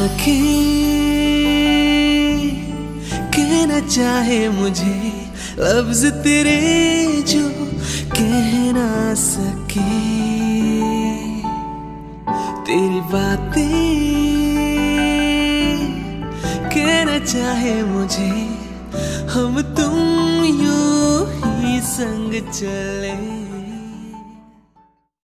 आँखें कहना चाहे मुझे लफ्ज तेरे जो कह ना सके, तेरी बातें कहना चाहे मुझे हम तुम यूं ही संग चले।